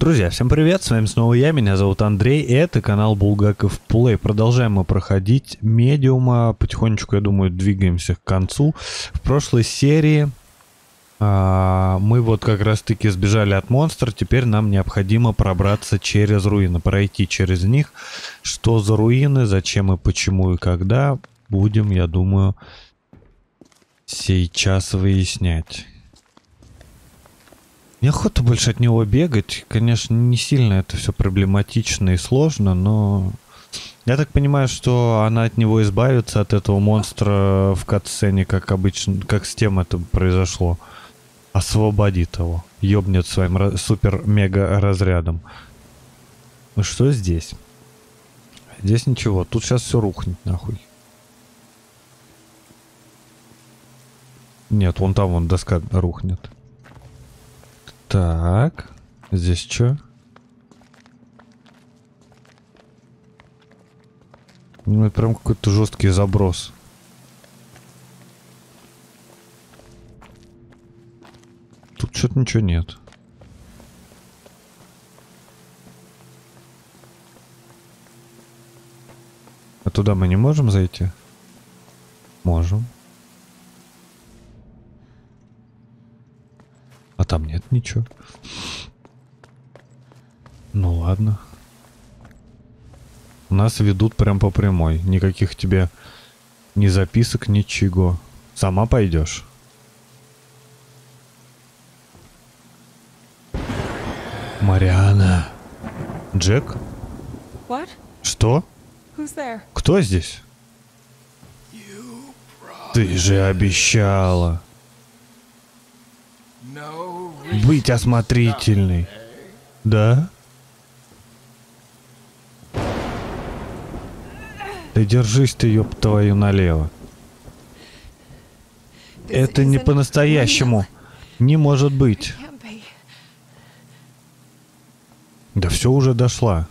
Друзья, всем привет, с вами снова я, меня зовут Андрей, и это канал Булгаков Плей. Продолжаем мы проходить медиума, потихонечку, я думаю, двигаемся к концу. В прошлой серии мы вот как раз-таки сбежали от монстра, теперь нам необходимо пробраться через руины, пройти через них. Что за руины, зачем и почему и когда, будем, я думаю, сейчас выяснять. Неохота больше от него бегать. Конечно, не сильно это все проблематично и сложно, но я так понимаю, что она от него избавится, от этого монстра в катсцене, как обычно, как с тем это произошло. Освободит его. Ёбнет своим супер-мега разрядом. Ну что здесь? Здесь ничего. Тут сейчас все рухнет нахуй. Нет, вон там вон доска рухнет. Так, здесь что? Ну, это прям какой-то жесткий заброс. Тут что-то ничего нет. А туда мы не можем зайти? Можем. А там нет ничего. Ну ладно. Нас ведут прям по прямой. Никаких тебе ни записок, ничего. Сама пойдешь. Мариана. Джек? What? Что? Who's there? Кто здесь? Ты же обещала быть осмотрительной. Да? Да держись ты, ёб твою, налево. Это не по-настоящему. Не может быть. Да все уже дошла.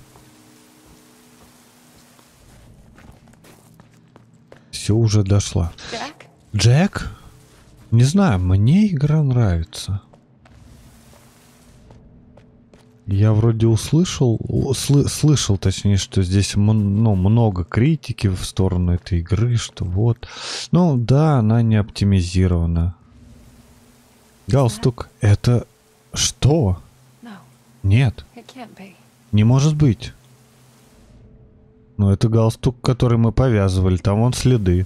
Все уже дошла. Джек? Не знаю, мне игра нравится. Я вроде услышал, слышал, точнее, что здесь много критики в сторону этой игры, что вот. Ну да, она не оптимизирована. Галстук, это что? Нет, не может быть. Ну это галстук, который мы повязывали, там вон следы.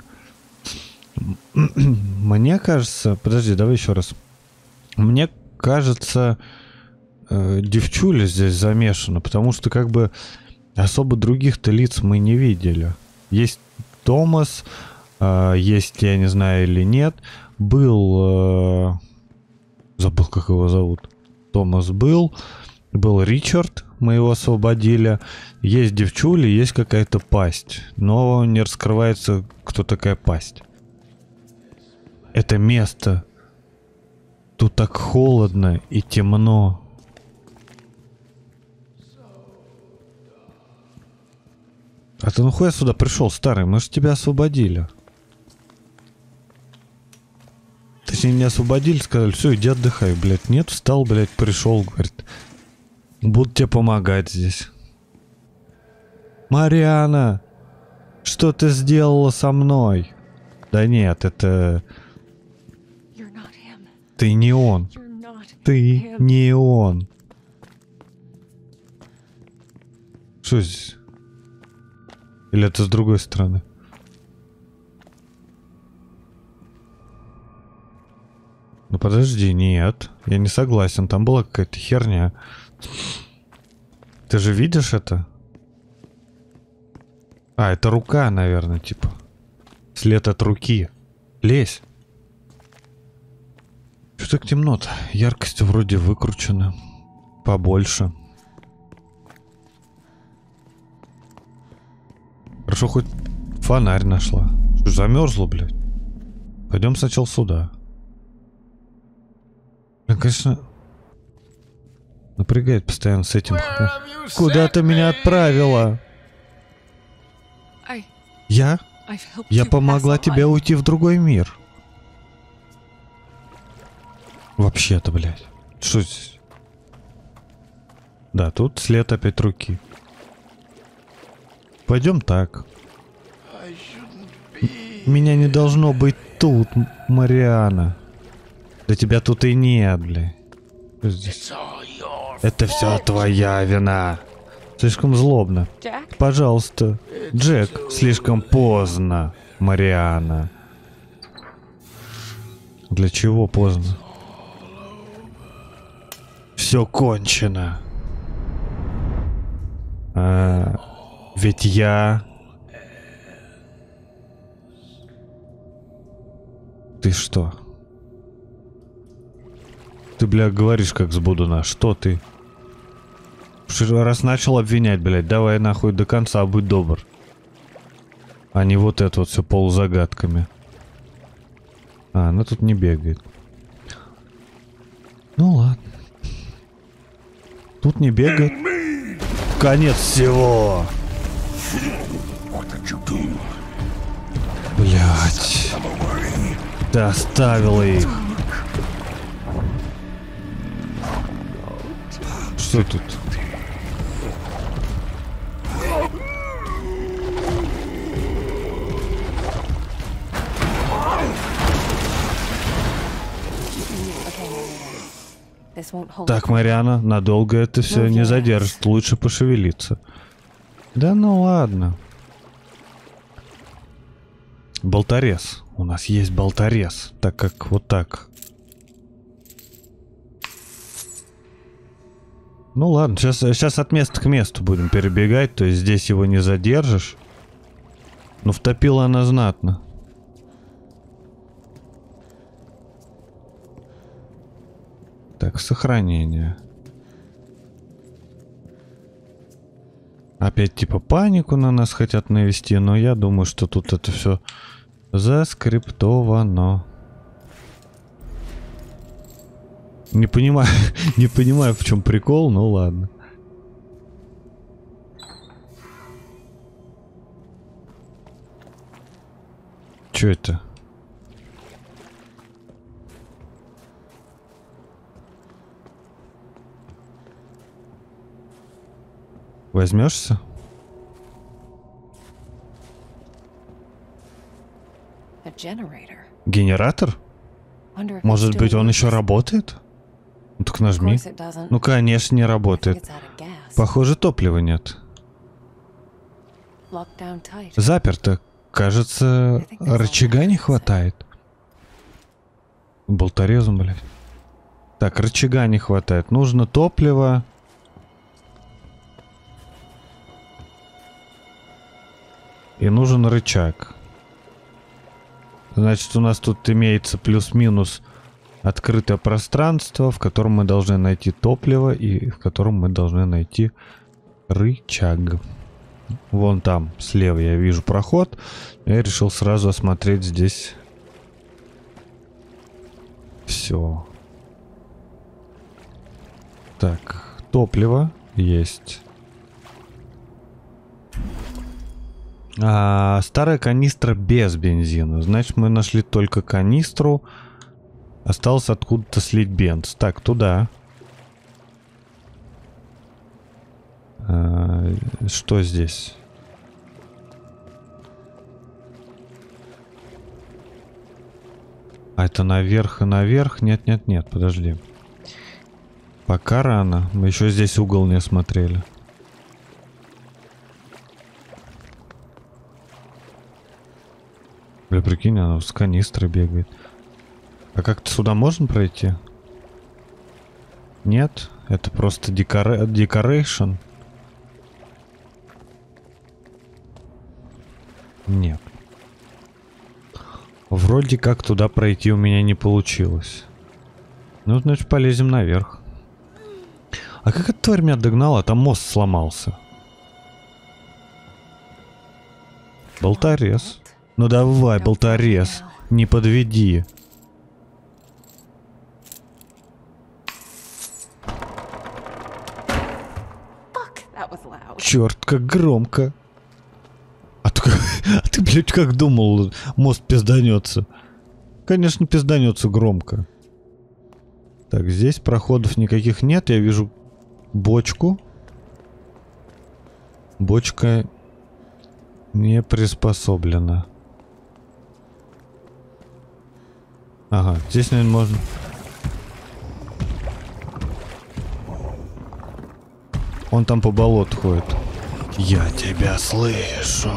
Мне кажется... Подожди, давай еще раз. Мне кажется, девчуля здесь замешана, потому что как бы особо других-то лиц мы не видели. Есть Томас, есть, я не знаю или нет, был... забыл, как его зовут. Томас был Ричард, мы его освободили. Есть девчуля, есть какая-то пасть, но не раскрывается, кто такая пасть. Это место. Тут так холодно и темно. А ты нахуя сюда пришел, старый? Мы же тебя освободили. Точнее, не освободили, сказали, все, иди отдыхай, блядь. Нет, встал, блядь, пришел, говорит. Буду тебе помогать здесь. Мариана, что ты сделала со мной? Да нет, это... Ты не он. Ты не он. Что здесь? Или это с другой стороны? Ну подожди, нет. Я не согласен. Там была какая-то херня. Ты же видишь это? А, это рука, наверное, типа. След от руки. Лезь. Что так темно-то? Яркость вроде выкручена. Побольше. Хорошо, хоть фонарь нашла. Что, замерзла, блядь? Пойдем сначала сюда. Блин, конечно, напрягает постоянно с этим. Куда ты меня отправила? Я помогла тебе уйти в другой мир. Вообще-то, блядь. Что здесь? Да, тут след опять руки. Пойдем так. Меня не должно быть тут, Мариана. Да тебя тут и нет, бля. Что здесь? Это все твоя вина. Слишком злобно. Jack? Пожалуйста. Джек, слишком поздно, Мариана. Для чего поздно? Все кончено. Ведь я... Ты что? Ты, бля, говоришь как с Будуна. Что ты? Раз начал обвинять, блядь, давай нахуй до конца, будь добр. А не вот это вот все полузагадками. А, она тут не бегает. Ну ладно. Тут не бегает. Конец всего. Блять. Ты оставила их. Что тут? This won't hold. Так, Мариана, надолго это все не задержит. Лучше пошевелиться. Да ну ладно. Болторез. У нас есть болторез. Так как вот так. Ну ладно, сейчас от места к месту будем перебегать. То есть здесь его не задержишь. Но втопила она знатно. Так, сохранение. Опять типа панику на нас хотят навести, но я думаю, что тут это все заскриптовано. Не понимаю, не понимаю, в чем прикол, но ладно. Чё это? Возьмешься? A generator. Генератор? Wonder if Может it быть, still он works. еще работает? Ну так Of нажми. course it doesn't. Ну, конечно, не I think работает. it's out of gas. Похоже, топлива нет. Locked down tight. Заперто. Кажется, рычага не хватает. Болторезом, блядь. Так, рычага не хватает. Нужно топливо. И нужен рычаг. Значит, у нас тут имеется плюс-минус открытое пространство, в котором мы должны найти топливо и в котором мы должны найти рычаг. Вон там, слева я вижу проход. Я решил сразу осмотреть здесь все. Так, топливо есть. Старая канистра без бензина. Значит, мы нашли только канистру. Осталось откуда-то слить бенз. Так, туда. Что здесь? А это наверх и наверх? Нет, нет, нет, подожди. Пока рано. Мы еще здесь угол не осмотрели. Бля, прикинь, она с канистрой бегает. А как-то сюда можно пройти? Нет, это просто декорейшн. Нет. Вроде как туда пройти у меня не получилось. Ну, значит, полезем наверх. А как эта тварь меня догнала? Там мост сломался. Болторез. Ну давай, болторез. Не подведи. Fuck, that was loud. Черт, как громко. А ты, блядь, как думал, мост пизданется? Конечно, пизданется громко. Так, здесь проходов никаких нет. Я вижу бочку. Бочка не приспособлена. Ага, здесь, наверное, можно... Он там по болоту ходит. Я тебя слышу.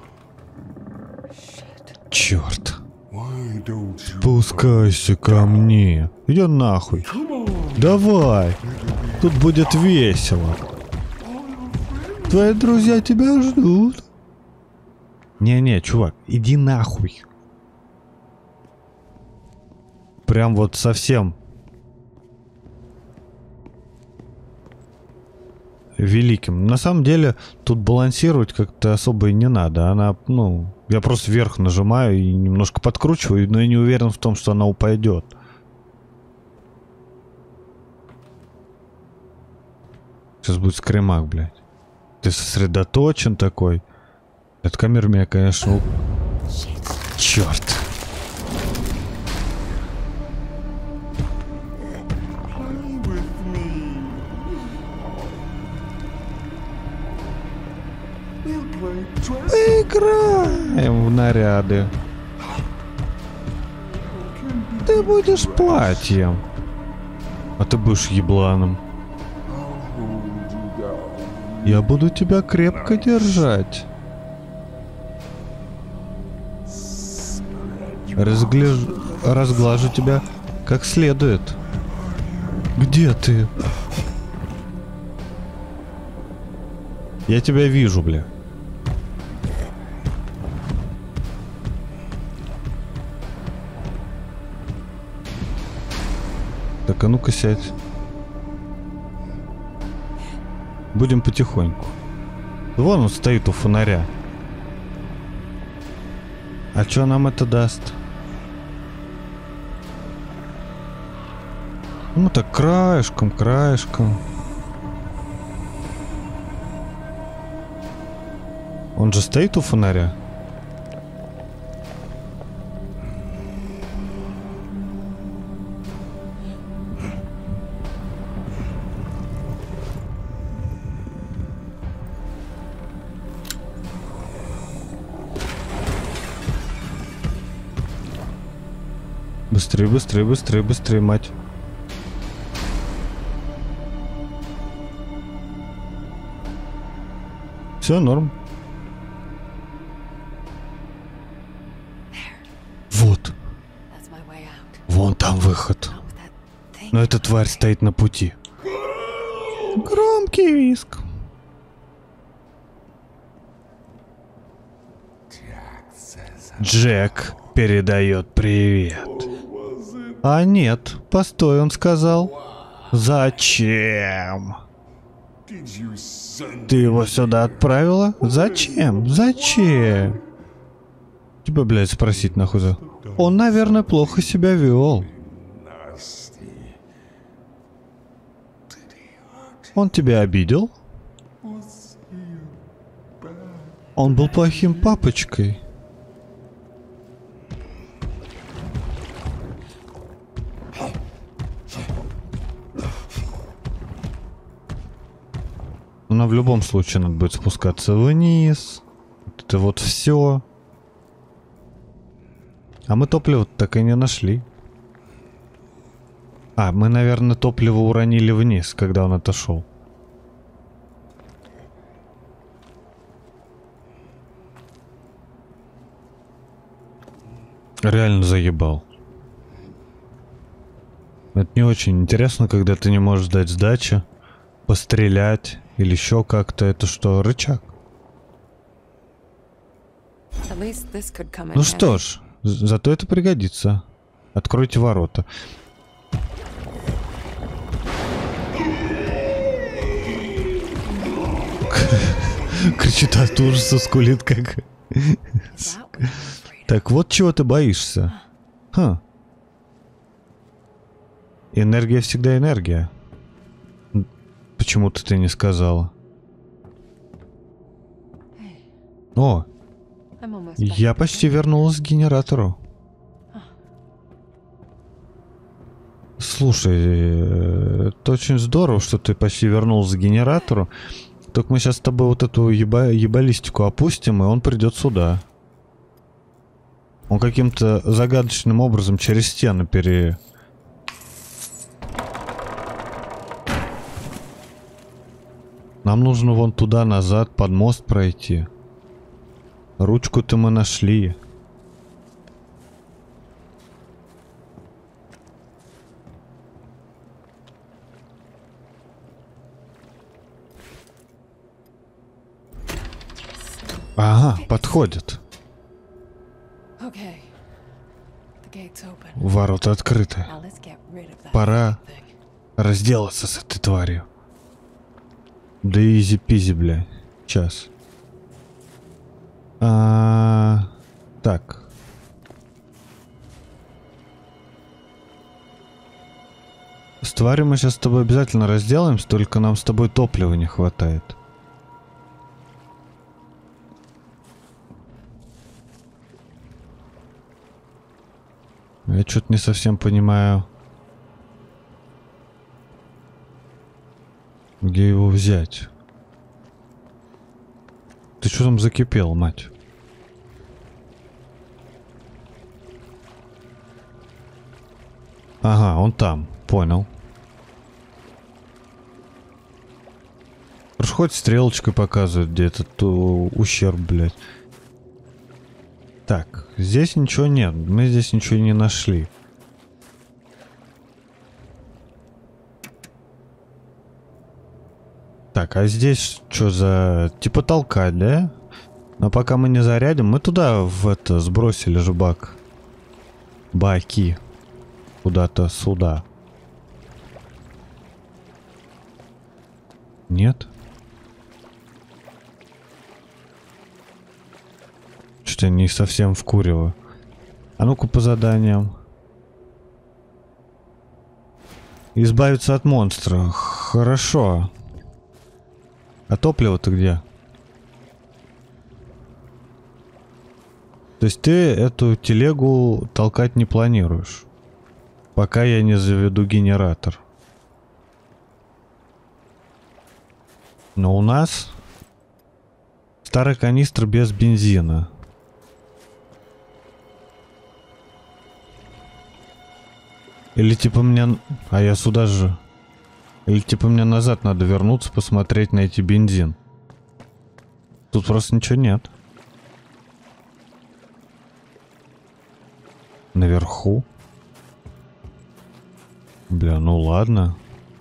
Черт. Спускайся ко мне. Иди нахуй. Давай. Тут будет весело. Твои друзья тебя ждут. Не-не, чувак, иди нахуй. Прям вот совсем. Великим. На самом деле, тут балансировать как-то особо и не надо. Она, ну, я просто вверх нажимаю и немножко подкручиваю, но я не уверен в том, что она упадет. Сейчас будет скримак, блядь. Ты сосредоточен такой. Эта камера меня, конечно... Черт. Играем в наряды. Ты будешь платьем. А ты будешь ебланом. Я буду тебя крепко держать. Разглажу тебя как следует. Где ты? Я тебя вижу, бля. Так, а ну-ка сядь. Будем потихоньку. Вон он стоит у фонаря. А что нам это даст? Ну так краешком, краешком. Он же стоит у фонаря. Быстрее, быстрее, быстрее, быстрее, мать. Все, норм. Вот. Вон там выход. Но эта тварь стоит на пути. Громкий визг. Джек передает привет. А нет, постой, он сказал. Зачем? Ты его сюда отправила? Зачем? Зачем? Тебя, блядь, спросить нахуй за... Он, наверное, плохо себя вел. Он тебя обидел? Он был плохим папочкой. Но в любом случае надо будет спускаться вниз. Это вот все. А мы топливо так и не нашли. А, мы, наверное, топливо уронили вниз, когда он отошел. Реально заебал. Это не очень интересно, когда ты не можешь дать сдачи, пострелять или еще как-то. Это что, рычаг? Ну что ж, зато это пригодится. Откройте ворота. Кричит от ужаса, скулит как... Так вот чего ты боишься. Ха. Энергия всегда энергия. Почему-то ты не сказала. О, я почти вернулась к генератору. Слушай, это очень здорово, что ты почти вернулся к генератору. Только мы сейчас с тобой вот эту ебалистику опустим, и он придет сюда. Он каким-то загадочным образом через стены Нам нужно вон туда, назад, под мост пройти. Ручку-то мы нашли. Ага, подходит. Okay. The gate's open. Ворота открыты. Now let's get rid of that Пора thing. разделаться с этой тварью. Да изи-пизи, бля. Сейчас. Так. С тварью мы сейчас с тобой обязательно разделаемся, только нам с тобой топлива не хватает. Я что-то не совсем понимаю, где его взять. Ты что там закипел, мать? Ага, он там, понял. Уж хоть стрелочкой показывает, где этот ущерб, блядь. Так, здесь ничего нет, мы здесь ничего не нашли. Так, а здесь что за... Типа толкать, да? Но пока мы не зарядим, мы туда в это сбросили же бак. Баки. Куда-то сюда. Нет? Что-то не совсем вкуриваю. А ну-ка по заданиям. Избавиться от монстра. Хорошо. А топливо-то где? То есть ты эту телегу толкать не планируешь? Пока я не заведу генератор. Но у нас старый канистр без бензина. Или типа мне... А я сюда же... Или типа мне назад надо вернуться, посмотреть, найти бензин. Тут просто ничего нет. Наверху. Бля, ну ладно.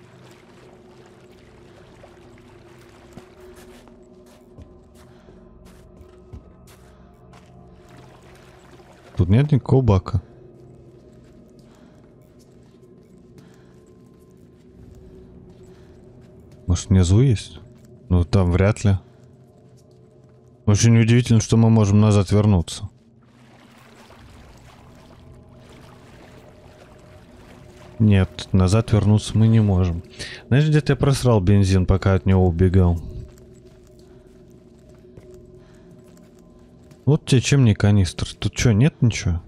Тут нет никакого бака. Может, внизу есть? Ну, там вряд ли. Очень удивительно, что мы можем назад вернуться. Нет, назад вернуться мы не можем. Знаешь, где-то я просрал бензин, пока от него убегал. Вот тебе чем не канистр. Тут что, нет ничего?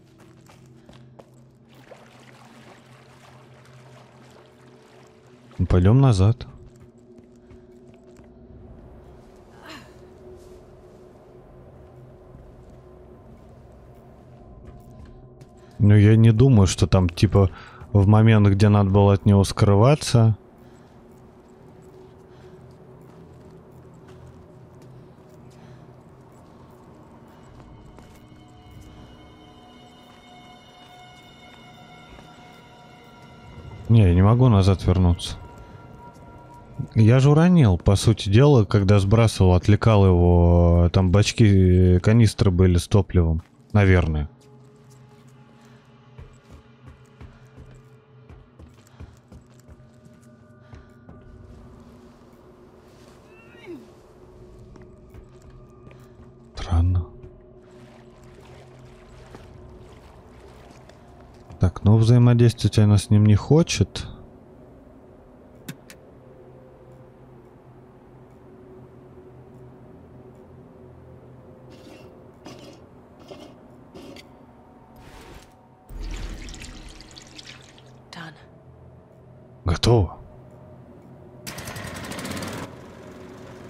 Пойдем назад. Ну, я не думаю, что там, типа, в момент, где надо было от него скрываться... Не, я не могу назад вернуться. Я же уронил, по сути дела, когда сбрасывал, отвлекал его, там бачки, канистры были с топливом. Наверное. Странно. Так, ну взаимодействовать она с ним не хочет. Готово.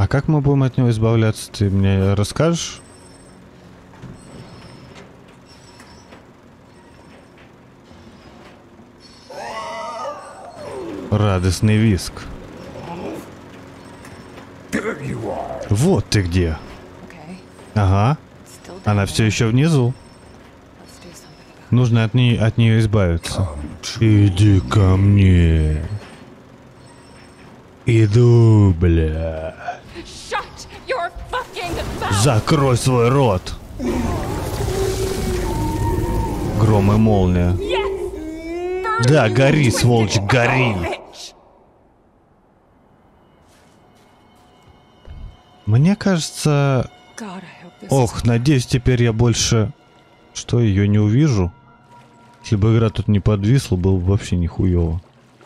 А как мы будем от него избавляться? Ты мне расскажешь? Радостный визг. Вот ты где. Okay. Ага. Still down Она there. все еще внизу. Let's do something about Нужно от нее избавиться. Иди ко мне. Иду, бля. it. Shut your fucking mouth! Закрой свой рот. Гром и молния. Yes! Да, гори, сволочь, гори. Мне кажется... God, I hope this Ох, надеюсь, теперь я больше... Что, ее не увижу? Если бы игра тут не подвисла, было бы вообще нихуево.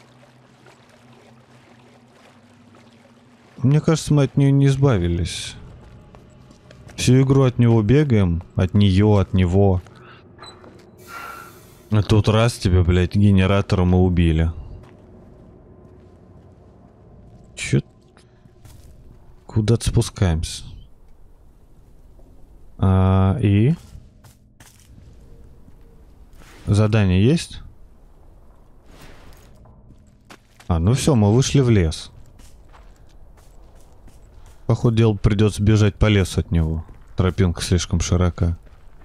Мне кажется, мы от нее не избавились. Всю игру от него бегаем. От нее, от него. А тут раз тебе, блядь, генератором и убили. Чё? Куда-то спускаемся. И? Задание есть? Ну все, мы вышли в лес. Походу дела придется бежать по лесу от него. Тропинка слишком широка.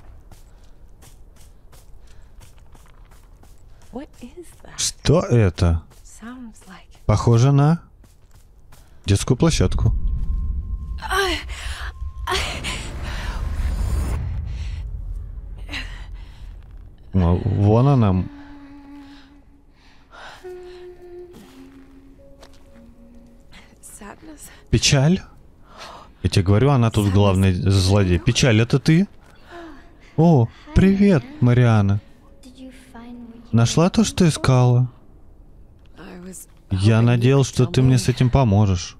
What is that? Что это? Sounds like Похоже на детскую площадку. Вон она. sadness. Печаль? Я тебе говорю, она тут главный злодей. Печаль, это ты? О, привет, Мариана. Нашла то, что искала? I was Я hoping you надеялся, could что tell ты мне me. с этим поможешь.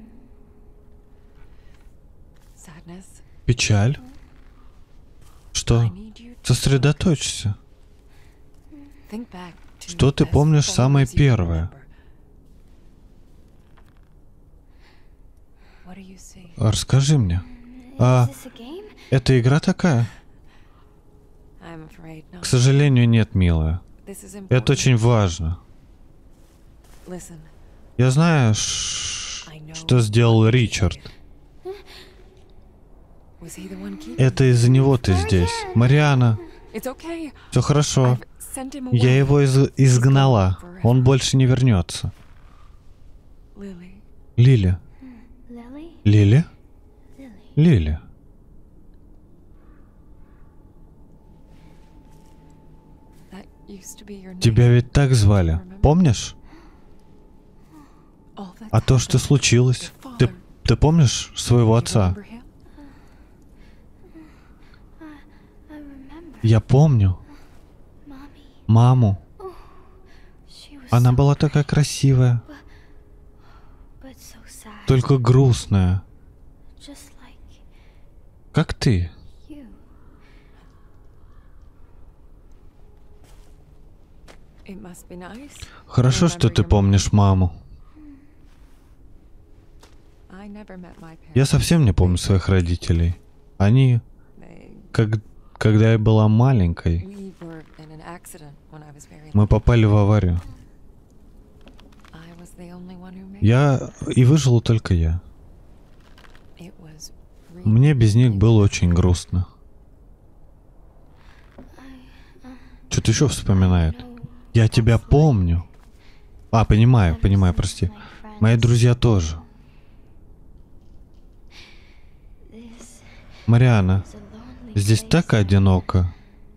Sadness. Печаль? Что? I need you to Сосредоточься. think back to Что ты as помнишь far самое as you первое? remember. What do you see? Расскажи мне. Это игра такая? I'm afraid not. К сожалению, нет, милая. This is Это important. очень важно. Listen, Я знаю, что сделал Ричард. was he the one keeping? Это из-за него ты здесь. Мариана, It's okay. все хорошо. I've sent him Я away. его изгнала. Он больше не вернется. Lily, Лили. Лили? Лили. that used to be your name. Тебя ведь так звали. Помнишь? All that А то, что случилось? Ты помнишь своего отца? remember him? Я помню. Маму. Она была такая красивая, только грустная. Как ты. It must be nice. Хорошо, что ты помнишь маму. I never met my parents. Я совсем не помню своих родителей. Они, They, когда я была маленькой, we were in an accident when I was very мы little. попали в аварию. I was the only one who made Я и выжил только я. it. It was Мне без них было очень грустно. Что-то еще вспоминает. Я тебя помню. Понимаю, прости. Мои друзья тоже. Мариана, здесь так одиноко.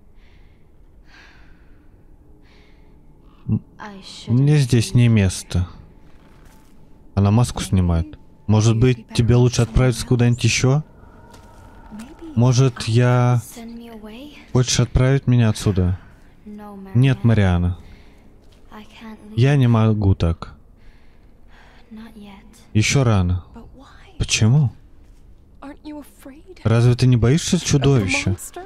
Мне здесь не место. Она маску снимает. Может быть, тебе лучше отправиться куда-нибудь еще? maybe Может, Хочешь отправить меня отсюда? Нет, Мариана. Я не могу так. Еще рано. but why? Почему? Aren't you afraid Разве ты не боишься of the чудовища? monster?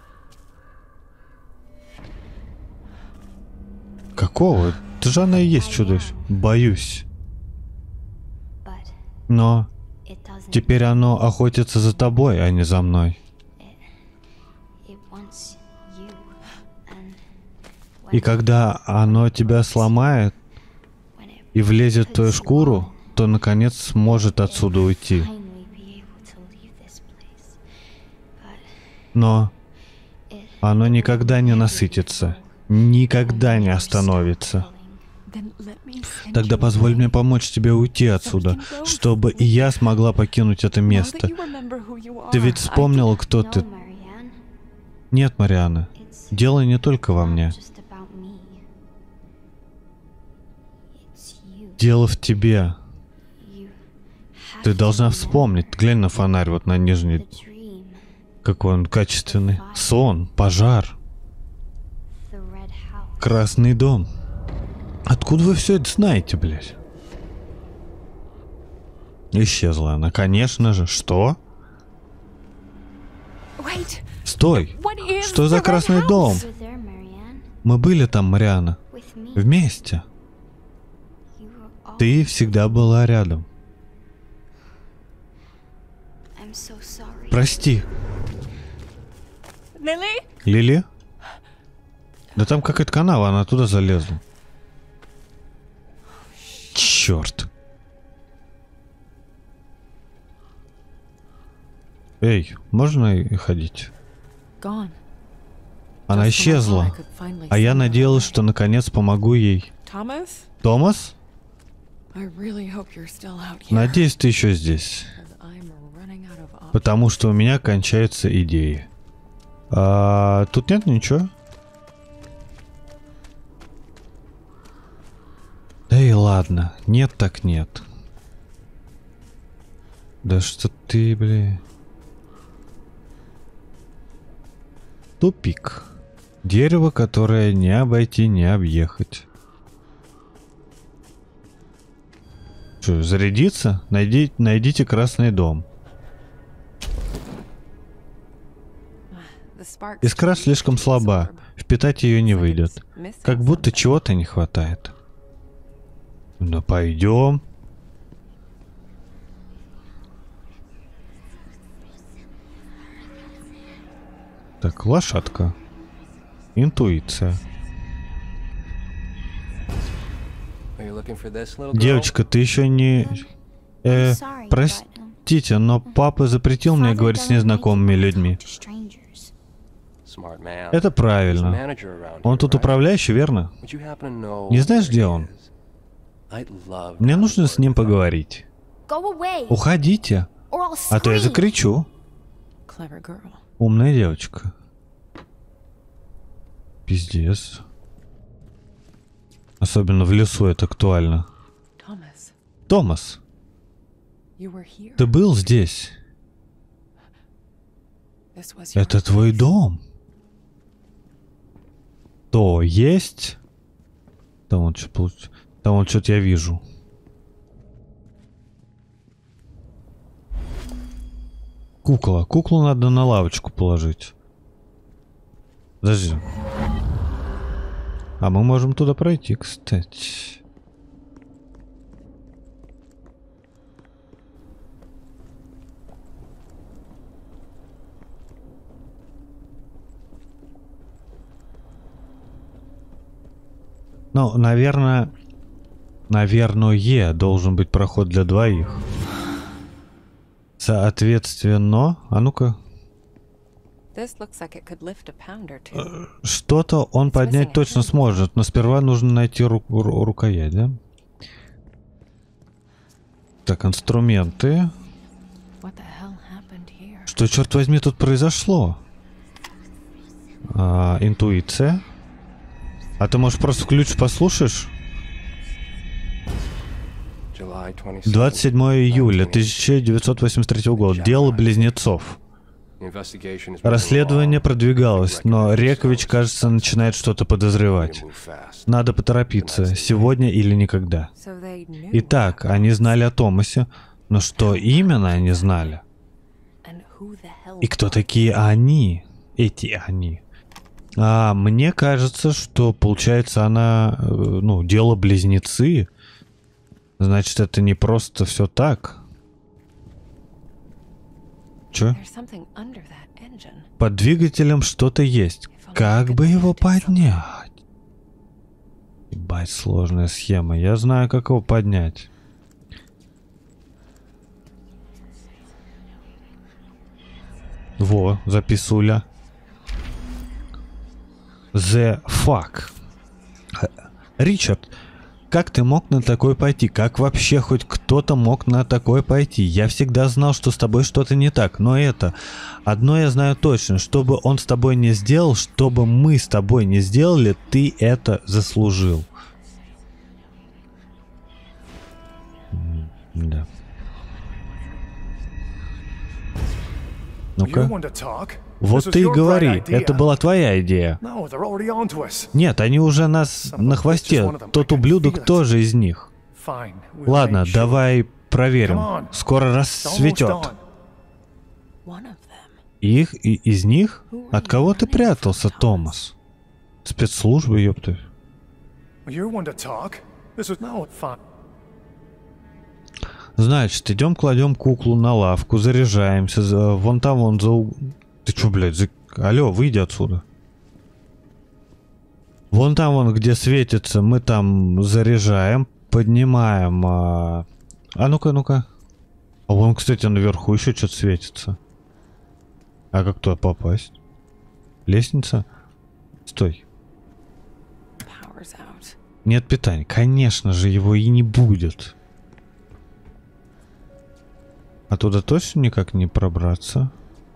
Какого? Ты же она и есть чудовище. Боюсь. Но doesn't. Теперь оно охотится за тобой, а не за мной. It wants you. And И когда оно тебя сломает when it и влезет в твою puts you шкуру, on, то наконец сможет отсюда уйти. finally be able to leave this place. But Но it оно никогда не насытится, никогда не остановится. Then let me send Тогда you позволь away. мне помочь тебе уйти отсюда, чтобы и я смогла покинуть это Now that место. you remember who you Ты are, ведь вспомнила, кто no, ты. Marianne. Нет, Марианна, It's дело не только во мне. not just about me. It's you. Дело в тебе. You have Ты to должна remember вспомнить. Глянь на фонарь вот на the нижней. dream, Какой он качественный. Сон, пожар, the red house. красный дом. Откуда вы все это знаете, блядь? Исчезла она, конечно же. Что? Wait, Стой! what is Что за the red красный house? дом? You were there, Marianne, Мы были там, Марианна. with me. Вместе. You were Ты всегда была рядом. I'm so sorry. Прости. Lily? Лили? Да там какая-то канава, она туда залезла. Черт. Эй, можно и ходить? Gone. Она Just when I thought I исчезла, could finally а я send her надеялась, away. что наконец помогу ей. Thomas? Томас? I really hope you're still out here. Надеюсь, ты еще здесь. 'Cause I'm running out of options. Потому что у меня кончаются идеи. А, тут нет ничего? Да и ладно. Нет так нет. Да что ты, блин. Тупик. Дерево, которое не обойти, не объехать. Что, зарядиться? Найдите красный дом. The sparks Искра should слишком reach the слаба. orb. Впитать ее не It's like выйдет. it's missing Как будто something. чего-то не хватает. Ну пойдем. Так, лошадка. Интуиция. Are you looking for this little girl? Девочка, ты еще не... sorry, простите, но папа запретил мне говорить с незнакомыми людьми. Smart man. Это He's the правильно. manager around Он here, тут right? управляющий, верно? Would you happen to know Не знаешь, where где he он? is? I'd love Мне to нужно have a с ним word with him. поговорить. Go away, Уходите, or I'll а то я scream. закричу. Clever girl. Умная девочка. Пиздец. Особенно в лесу это актуально. Thomas, Томас, you were here. ты был здесь. This was your Это твой place. дом. То есть... Там вот что-то я вижу. Кукла. Куклу надо на лавочку положить. Подожди. А мы можем туда пройти, кстати. Ну, наверное, должен быть проход для двоих. Соответственно, а ну-ка, This looks like it could lift a pound or two. что-то он поднять точно сможет, но сперва нужно найти рукоять, да? Так, инструменты. What the hell happened here? Что, черт возьми, тут произошло? Интуиция. А ты, может, просто ключ послушаешь? July 27th, 27 июля 1983 года. Дело близнецов. The investigation is moving Расследование along. продвигалось, но Рекович, кажется, начинает что-то We подозревать. need to move fast. Надо поторопиться. Сегодня или никогда. So they knew. Итак, они знали о Томасе, но что именно они знали? And who the hell И кто were такие они? Эти они. Мне кажется, что получается она, дело близнецы. Значит, это не просто все так. Чё? There's something under that engine. Под двигателем что-то есть. Как бы его поднять? Ебать, сложная схема. Я знаю, как его поднять. Во, записуля. The fuck. Ричард, как ты мог на такое пойти? Как вообще хоть кто-то мог на такое пойти? Я всегда знал, что с тобой что-то не так, но это... Одно я знаю точно, чтобы он с тобой не сделал, чтобы мы с тобой не сделали, ты это заслужил. Да. Ну-ка. Вот ты и говори, это была твоя идея. Нет, они уже нас на хвосте. Тот ублюдок тоже из них. Ладно, давай проверим. Скоро рассветет. One of them. Их и из них? От кого ты прятался, Томас? Спецслужбы, ёпты. Значит, идем кладем куклу на лавку, заряжаемся. Вон там, вон за... Ты чё, блядь, алло, выйди отсюда. Вон там, вон, где светится, мы там заряжаем, поднимаем. А ну-ка, ну-ка. А вон, кстати, наверху еще что-то светится. А как туда попасть? Лестница? Стой. Power's out. Нет питания. Конечно же, его и не будет. А туда точно никак не пробраться?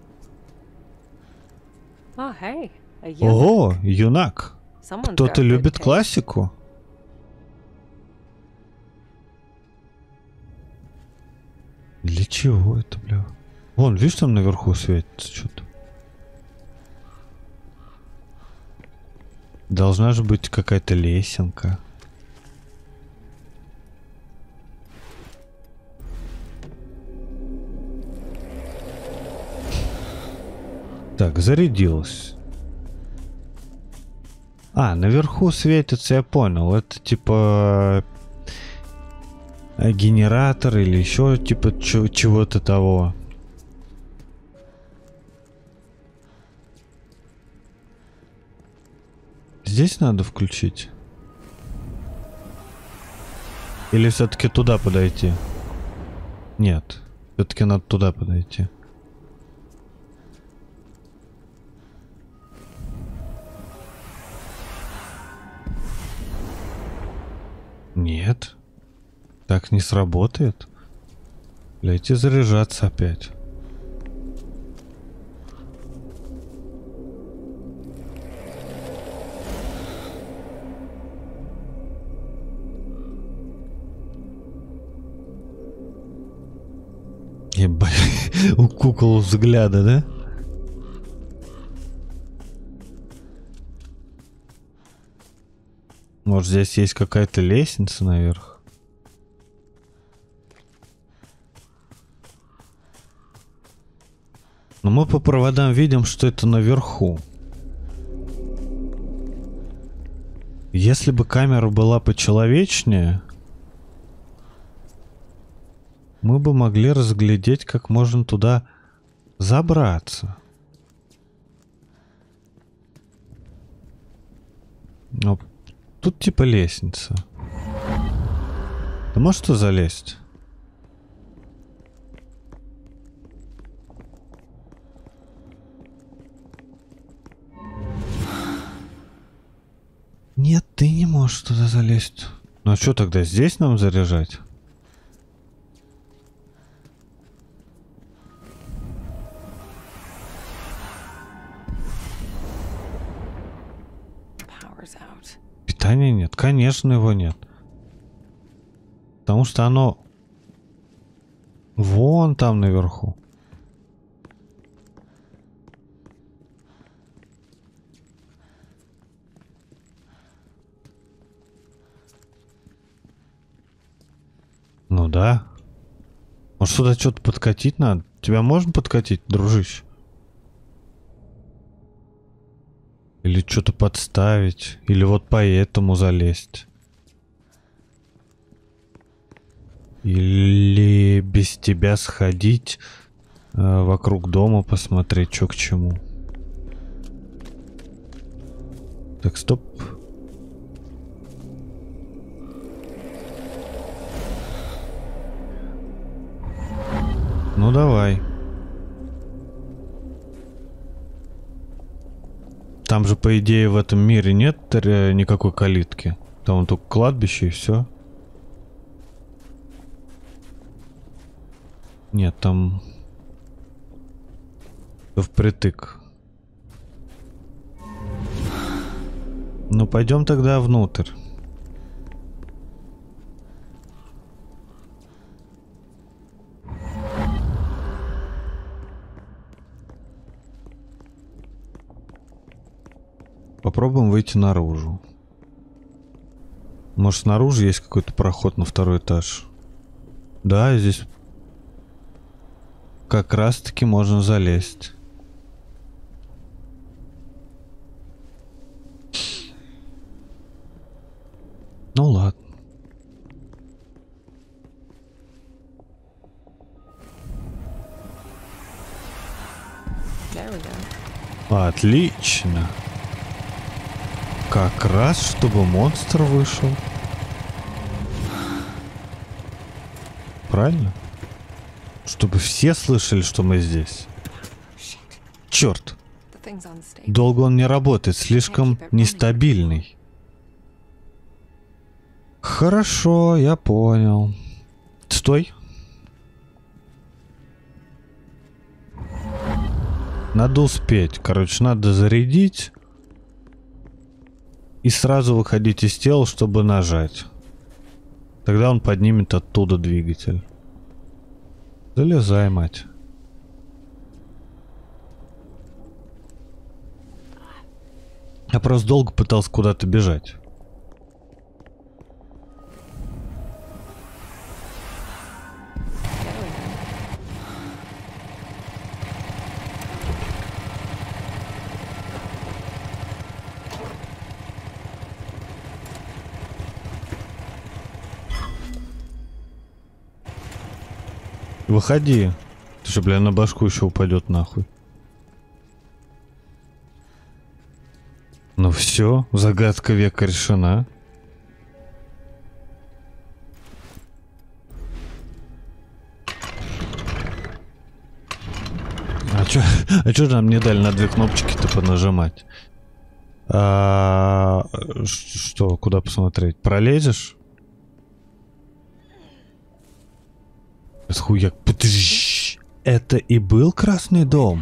Oh, hey. A eunuch. Ого, юнак. Someone's Кто-то got good любит taste. классику? Для чего это, бля? Вон, видишь, там наверху светится что-то. Должна же быть какая-то лесенка. Так, зарядилась. А, наверху светится, я понял. Это типа генератор или еще типа чего-то того. Здесь надо включить? Или все-таки туда подойти? Нет, все-таки надо туда подойти. Нет. Так не сработает. Дайте заряжаться опять. Ебать, у кукол взгляда, да? Может, здесь есть какая-то лестница наверх? Но мы по проводам видим, что это наверху. Если бы камера была почеловечнее, мы бы могли разглядеть, как можно туда забраться. Но тут типа лестница. Ты можешь туда залезть? Нет, ты не можешь туда залезть. Ну а что тогда здесь нам заряжать? Power's out. Питания нет. Конечно, его нет. Потому что оно вон там наверху. Ну да. Может, сюда что-то подкатить надо? Тебя можно подкатить, дружище? Или что-то подставить? Или вот по этому залезть? Или без тебя сходить вокруг дома посмотреть, что к чему. Так, стоп. Ну давай. Там же, по идее, в этом мире нет никакой калитки. Там только кладбище и все. Нет, там впритык. Ну, пойдем тогда внутрь. Попробуем выйти наружу. Может, снаружи есть какой-то проход на второй этаж? Да, здесь как раз-таки можно залезть. Ну ладно. There we go. Отлично. Как раз, чтобы монстр вышел. Правильно? Чтобы все слышали, что мы здесь. Черт. The thing's unstable. Долго он не работает, слишком нестабильный. Хорошо, я понял. Стой. Надо успеть. Короче, надо зарядить. И сразу выходить из тела, чтобы нажать. Тогда он поднимет оттуда двигатель. Залезай, мать. Я просто долго пытался куда-то бежать. Выходи. Ты что, бля, на башку еще упадет нахуй. Ну все, загадка века решена. А чё же нам не дали на две кнопочки-то понажимать? Что, куда посмотреть? Пролезешь? Хуяк. Это и был Красный дом?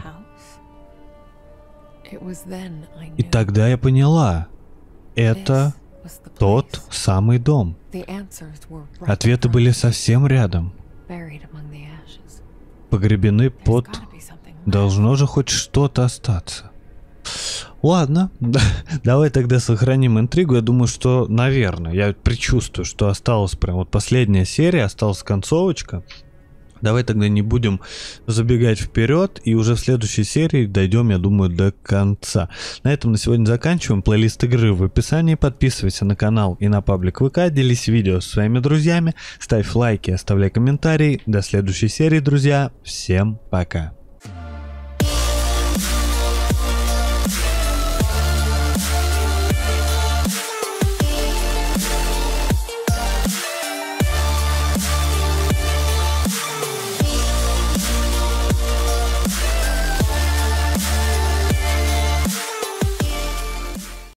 It was then I И knew тогда я поняла. Это this was the тот place. самый дом. The answers were right Ответы in были front, совсем рядом. buried among the ashes. Погребены There's под... gotta be something left. Должно же хоть что-то остаться. Ладно, давай тогда сохраним интригу. Я думаю, что, наверное, я предчувствую, что осталась прям вот последняя серия, осталась концовочка. Давай тогда не будем забегать вперед, и уже в следующей серии дойдем, я думаю, до конца. На этом на сегодня заканчиваем. Плейлист игры в описании. Подписывайся на канал и на паблик ВК. Делись видео со своими друзьями. Ставь лайки, оставляй комментарии. До следующей серии, друзья. Всем пока.